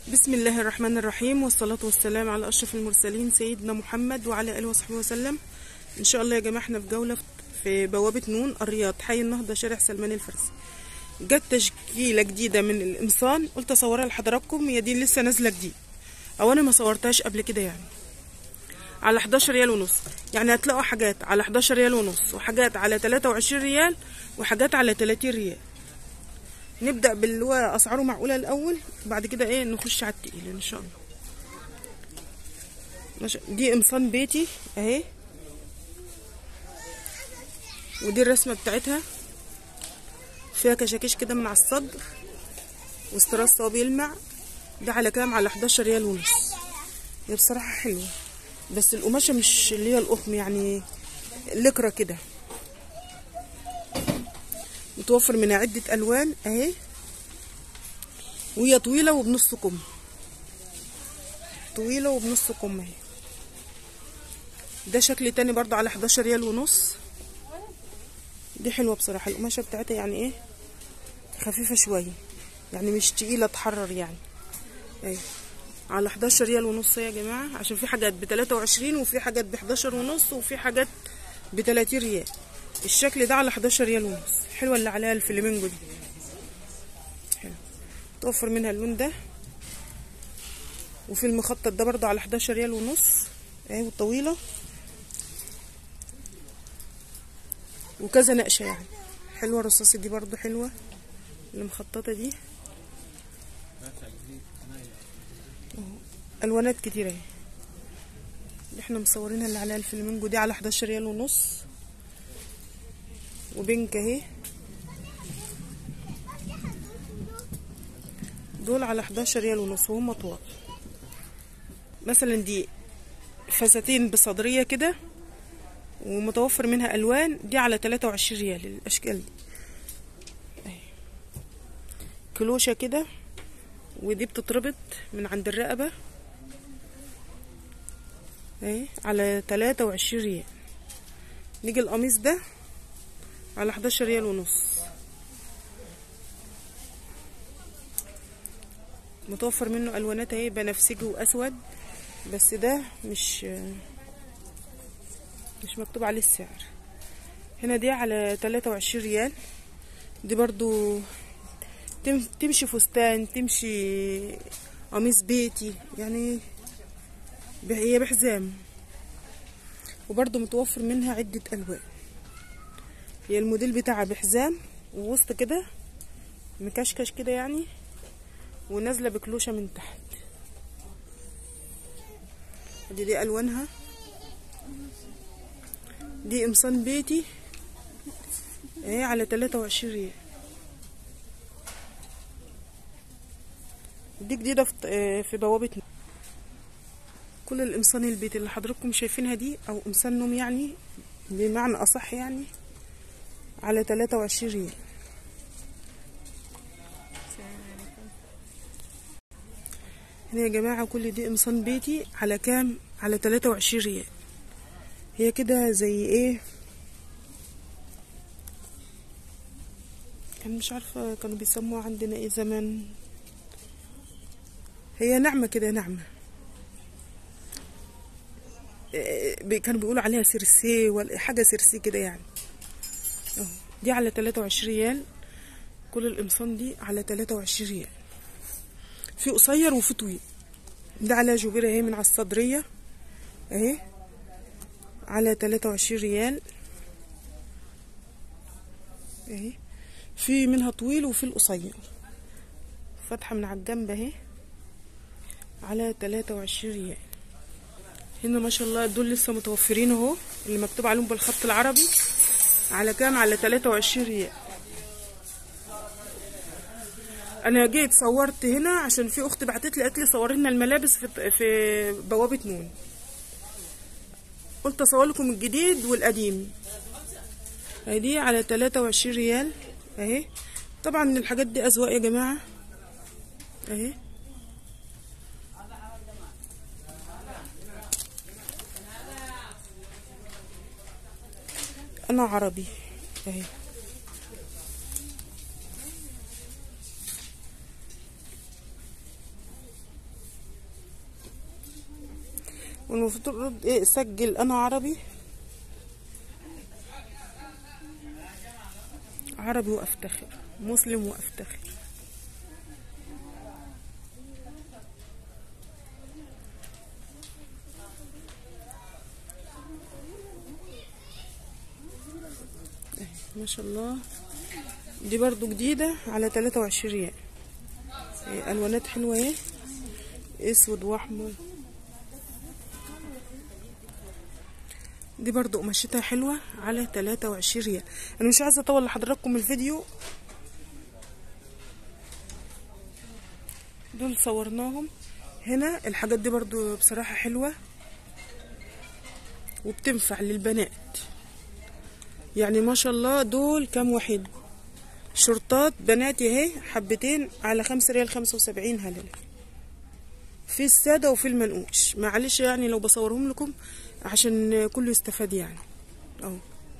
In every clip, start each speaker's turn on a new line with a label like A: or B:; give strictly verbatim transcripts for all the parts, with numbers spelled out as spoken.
A: بسم الله الرحمن الرحيم، والصلاة والسلام على أشرف المرسلين سيدنا محمد وعلى آله وصحبه وسلم. إن شاء الله يا جماعة احنا في جولة في بوابة نون الرياض، حي النهضة، شارع سلمان الفارسي. جت تشكيلة جديدة من القمصان، قلت أصورها لحضراتكم. هي دي لسه نازلة جديد، أو أنا ما صورتهاش قبل كده، يعني على حداشر ريال ونص. يعني هتلاقوا حاجات على حداشر ريال ونص، وحاجات على تلاتة وعشرين ريال، وحاجات على تلاتين ريال. نبدأ باللي هو أسعاره معقولة الأول، بعد كده إيه نخش على التقيل إن شاء الله. ماشي. دي قمصان بيتي أهي، ودي الرسمة بتاعتها، فيها كشاكيش كده من على الصدر، واستراس هو بيلمع. ده على كام؟ على حداشر ريال ونص. هي بصراحة حلوة، بس القماشة مش اللي هي القطن، يعني لكرة كده. متوفر منها عدة ألوان أهي، وهي طويلة وبنص كم، طويلة وبنص كم اهي. ده شكل تاني برضه على حداشر ريال ونص. دي حلوة بصراحة، القماشة بتاعتها يعني ايه خفيفة شوية، يعني مش تقيلة تحرر يعني. اهي على حداشر ريال ونص يا جماعة، عشان في حاجات بتلاتة وعشرين، وفي حاجات بحداشر ونص، وفي حاجات بتلاتين ريال. الشكل ده على حداشر ريال ونص. حلوة اللي عليها الفلامينجو دي، حلو. توفر منها اللون ده، وفي المخطط ده برضه على حداشر ريال ونص اهي، والطويلة وكذا نقشة يعني. حلوة الرصاصي دي برضه حلوة، المخططة دي الوانات كتيرة اهي. اللي احنا مصورينها اللي عليها الفلامينجو دي على حداشر ريال ونص، وبينك اهي. دول على حداشر ريال ونص وهم طوال. مثلا دي فساتين بصدرية كده، ومتوفر منها الوان. دي على تلاتة وعشرين ريال الاشكال دي اهي. كلوشة كده، ودي بتتربط من عند الرقبة اهي على تلاتة وعشرين ريال. نيجي القميص ده على حداشر ريال ونص، متوفر منه الوانات اهي، بنفسجي واسود، بس ده مش مش مكتوب عليه السعر هنا. دي على تلاتة وعشرين ريال. دي برضو تمشي فستان، تمشي قميص بيتي، يعني هي بحزام. وبرضو متوفر منها عدة الوان. هي الموديل بتاعها بحزام، ووسط كده مكشكش كده يعني، ونازله بكلوشه من تحت. دي دي الوانها. دي قمصان بيتي اهي على تلاتة وعشرين ريال. دي جديده في في بوابه. كل القمصان البيت اللي حضراتكم شايفينها دي، او قمصان نوم يعني بمعنى اصح، يعني على تلاتة وعشرين ريال. هنا يا جماعه كل دي قمصان بيتي على كام؟ على تلاتة وعشرين ريال. هي كده زي ايه، كان مش عارفه كانوا بيسموها عندنا ايه زمان. هي ناعمه كده، ناعمه، كانوا بيقولوا عليها سيرسي ولا حاجه سيرسي كده يعني. اهو دي على تلاتة وعشرين ريال. كل القمصان دي على تلاتة وعشرين ريال، في قصير وفي طويل. ده على جوبيره اهي من على الصدريه اهي على تلاتة وعشرين ريال اهي. في منها طويل وفي القصير، فتحه من على الجنب اهي على تلاتة وعشرين ريال. هنا ما شاء الله دول لسه متوفرين اهو، اللي مكتوب عليهم بالخط العربي. على كام؟ على تلاتة وعشرين ريال. انا جيت صورت هنا عشان في اختي بعتت لي قالت لي صوري لنا الملابس في في بوابه نون، قلت اصور لكم الجديد والقديم. اهي دي على تلاتة وعشرين ريال اهي. طبعا الحاجات دي اذواق يا جماعه اهي. انا عربي اهي. والمفروض ايه سجل انا عربي عربي وافتخر، مسلم وافتخر. ما شاء الله. دي برضو جديدة على تلاتة وعشرين ريال. ايه الوانات حلوة اهي، اسود واحمر. دي برضو قماشتها حلوة على تلاتة وعشرين ريال. انا مش عايزة اطول لحضراتكم الفيديو، دول صورناهم هنا. الحاجات دي برضو بصراحة حلوة وبتنفع للبنات يعني ما شاء الله. دول كام واحد؟ شرطات بناتي اهي، حبتين على خمسة ريال خمسة وسبعين هلل، في السادة وفي المنقوش. معلش يعني لو بصورهم لكم عشان كله يستفاد يعني. اهو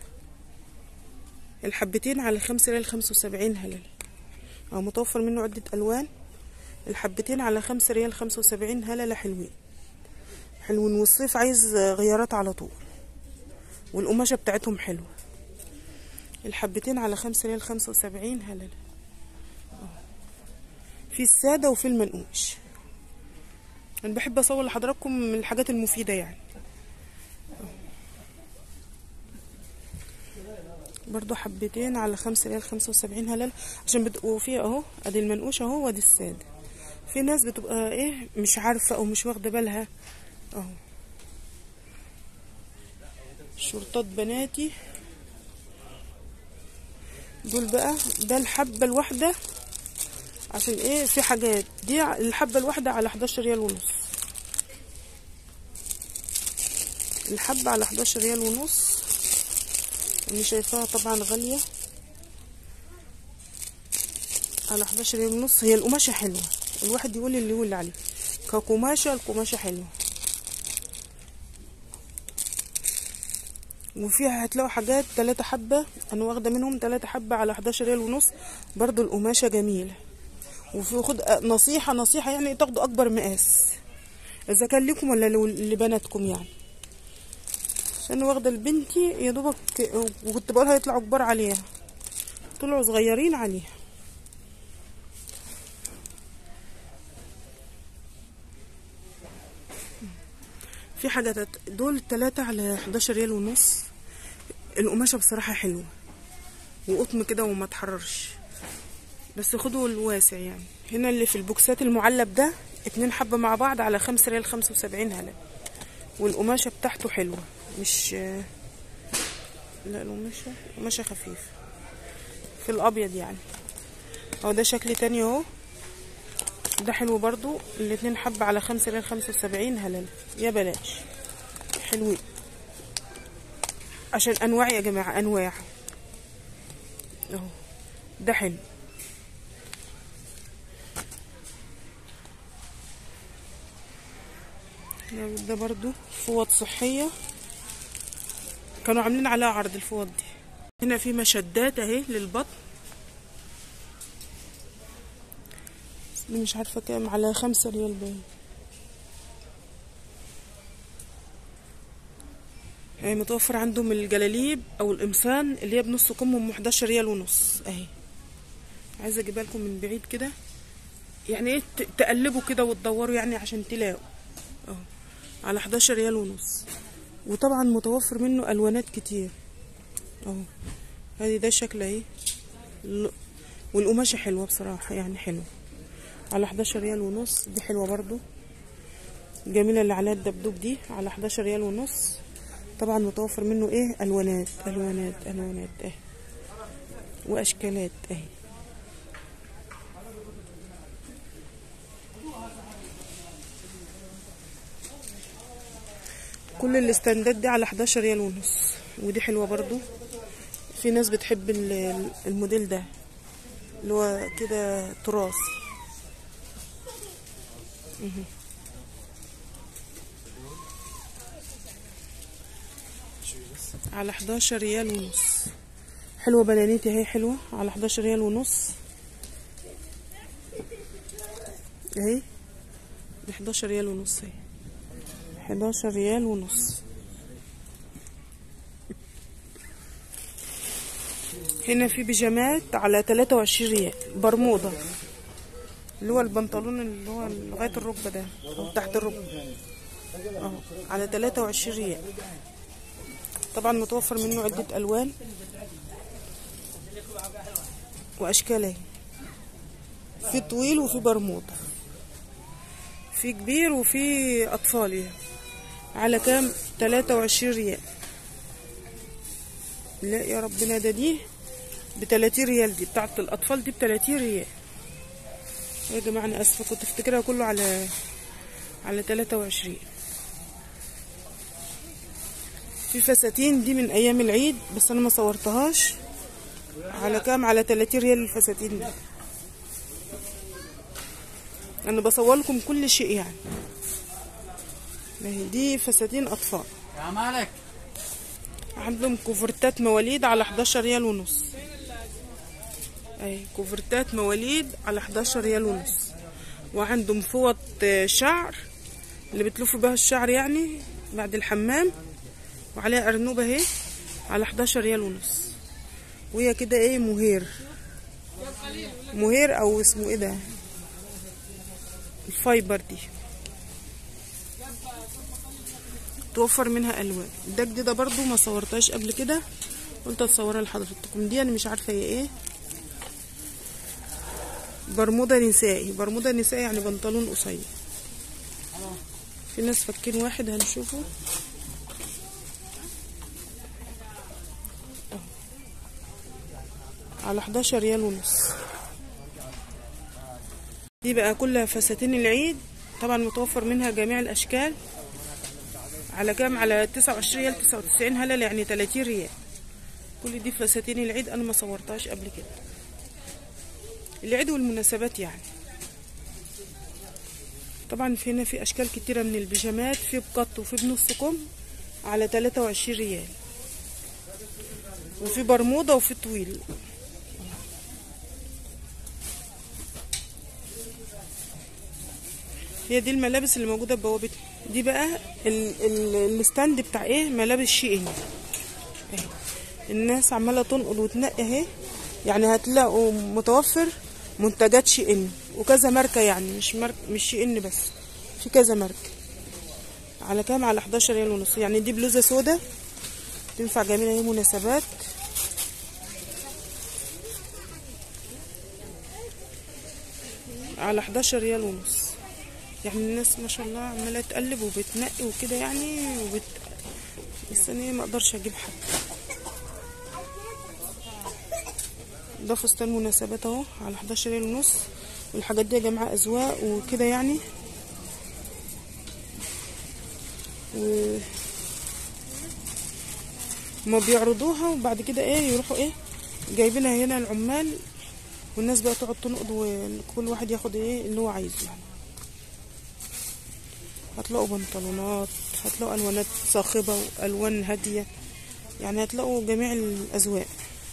A: الحبتين على خمسة ريال خمسة وسبعين هلل، اهو متوفر منه عدة الوان. الحبتين على خمسة ريال خمسة وسبعين هللة، حلوين حلوين. والصيف عايز غيارات على طول، والقماشة بتاعتهم حلوة. الحبتين على خمسة ريال خمسة وسبعين هللة، في السادة وفي المنقوش. انا بحب اصور لحضراتكم من الحاجات المفيدة يعني. برضو حبتين على خمسة ريال خمسة وسبعين هللة، عشان بتبقوا فيه اهو، ادي المنقوش اهو وادي السادة. في ناس بتبقى ايه مش عارفة او مش واخدة بالها اهو. شرطات بناتي دول بقى، ده الحبة الواحدة عشان ايه، في حاجات دي الحبة الواحدة على حداشر ريال ونص. الحبة على حداشر ريال ونص. اللي شايفاها طبعا غالية على حداشر ريال ونص. هي القماشة حلوة، الواحد يقول اللي يقول عليه كقماشة. القماشة حلوة، وفيها هتلاقوا حاجات تلاتة حبة، انا واخدة منهم تلاتة حبة على حداشر ريال ونص. برضو القماشة جميلة. وفي خد نصيحة نصيحة يعني تاخدوا اكبر مقاس اذا كان لكم ولا لبناتكم يعني. عشان واخدة لبنتي يا دوبك، وكنت بقولها يطلعوا كبار عليها، طلعوا صغيرين عليها. في حاجات دول تلاتة على حداشر ريال ونص. القماشة بصراحة حلوة وقطن كده وما تحررش، بس خدوا الواسع يعني. هنا اللي في البوكسات المعلب ده اتنين حبة مع بعض على خمسة ريال خمسة وسبعين هلل. والقماشة بتاعته حلوة، مش لا القماشة قماشة خفيفة في الابيض يعني. اهو ده شكل تاني اهو، ده حلو برضو. الاتنين حبة على خمسة ريال خمسة وسبعين هلل، يا بلاش حلوين. عشان انواع يا جماعة، انواع اهو. ده حلو. ده برضو فوط صحية، كانوا عاملين عليها عرض الفوط دي. هنا في مشدات اهي للبطن، مش عارفة كام، على خمسة ريال باين. اهي متوفر عندهم الجلاليب او القمصان اللي هي بنص كم ام حداشر ريال ونص اهي. عايزة اجيبها لكم من بعيد كده يعني ايه، تقلبوا كده وتدوروا يعني عشان تلاقوا اهو على حداشر ريال ونص. وطبعا متوفر منه الوانات كتير اهو. هذه ده شكل اهي، والقماشة حلوة بصراحة يعني، حلوة على حداشر ريال ونص. دي حلوة برضو جميلة، اللي عليها الدبدوب دي على حداشر ريال ونص. طبعا متوفر منه ايه، الوانات الوانات الوانات اهي واشكالات اهي. كل الاستندات دي على حداشر ريال ونص. ودي حلوة برضو، في ناس بتحب الموديل ده اللي هو كده تراث. على حداشر ريال ونص. حلوة بنانيتي اهي، حلوة على حداشر ريال ونص اهي. ب حداشر ريال ونص اهي، حداشر ريال ونص. هنا في بيجامات على تلاتة وعشرين ريال، برمودا اللي هو البنطلون اللي هو لغاية الركبة ده او تحت الركبة اهو على تلاتة وعشرين ريال. طبعا متوفر منه عدة الوان واشكال اهي، في طويل وفي برمودا، في كبير وفي اطفال. على كام؟ تلاتة وعشرين ريال. لا يا ربنا، ده دي بتلاتين ريال، دي بتاعت الاطفال دي بتلاتين ريال يا جماعه. انا اسفه كنت افتكرها كله على على تلاتة وعشرين. في فساتين دي من ايام العيد بس انا ما صورتهاش. على كام؟ على تلاتين ريال الفساتين دي. انا بصور لكم كل شيء يعني. دي فساتين اطفال
B: يا مالك.
A: عندهم كوفرتات مواليد على حداشر ريال ونص. اي كوفرتات مواليد على حداشر ريال ونص. وعندهم فوط شعر اللي بتلفوا بها الشعر يعني بعد الحمام، وعليها ارنوبه اهي على حداشر ريال ونص. وهي كده ايه، مهير مهير او اسمه ايه ده، الفايبر دي. توفر منها الوان. ده جديده برضو ما صورتهاش قبل كده، قلت اتصورها لحضرتكم. دي انا مش عارفه هي ايه، برمودا نسائي. برمودا نسائي يعني بنطلون قصير. في ناس فكين واحد هنشوفه على حداشر ريال ونص. دي بقى كلها فساتين العيد، طبعا متوفر منها جميع الاشكال. على كام؟ على تسعة وعشرين ريال، تسعة وتسعين هلل يعني تلاتين ريال. كل دي فساتين العيد، انا ما صورتهاش قبل كده، العيد والمناسبات يعني. طبعا في هنا في اشكال كتيره من البيجامات، في بقط وفي بنص كم على تلاتة وعشرين ريال، وفي برمودا وفي طويل. هي دي الملابس اللي موجوده ببوابتنا. دي بقى ال ال الستاند بتاع ايه، ملابس شيئين اهي. الناس عماله تنقل وتنقي اهي، يعني هتلاقوا متوفر منتجات شيئين وكذا ماركه، يعني مش مارك مش شيئين بس، في كذا ماركه. على كام؟ على حداشر ريال ونص. يعني دي بلوزه سودا تنفع جميله اهي، مناسبات. على حداشر ريال ونص. يعني الناس ما شاء الله عماله تقلب وبتنقي وكده يعني وبت... بس انا ما اقدرش اجيب حد. ده فستان مناسبات اهو على حداشر ريال ونص. والحاجات دي يا جماعه اذواق وكده يعني. و ما بيعرضوها وبعد كده ايه يروحوا ايه جايبينها هنا العمال، والناس بقى تقعد تنقض وكل واحد ياخد ايه اللي هو عايزه يعني. هتلاقوا بنطلونات، هتلاقوا الوانات صاخبه والوان هاديه، يعني هتلاقوا جميع الاذواق.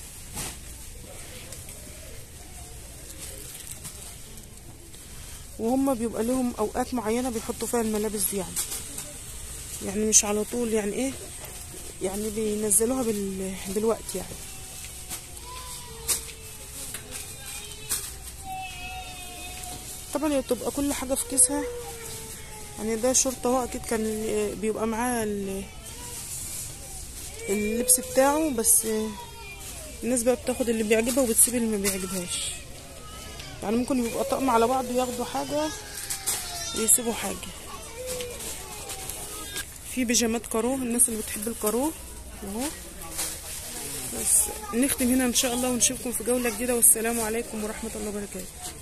A: وهم بيبقى لهم اوقات معينه بيحطوا فيها الملابس دي يعني يعني مش على طول يعني ايه، يعني بينزلوها بال... بالوقت يعني. طبعا هي بتبقى كل حاجه في كيسها يعني. ده شرطه هو اكيد كان بيبقى معاه اللبس بتاعه، بس الناس بقى بتاخد اللي بيعجبها وبتسيب اللي ما بيعجبهاش. يعني ممكن يبقى طقم على بعض ياخدوا حاجه ويسيبوا حاجه. في بيجامات كارو، الناس اللي بتحب الكارو اهو. بس نختم هنا ان شاء الله ونشوفكم في جوله جديده، والسلام عليكم ورحمه الله وبركاته.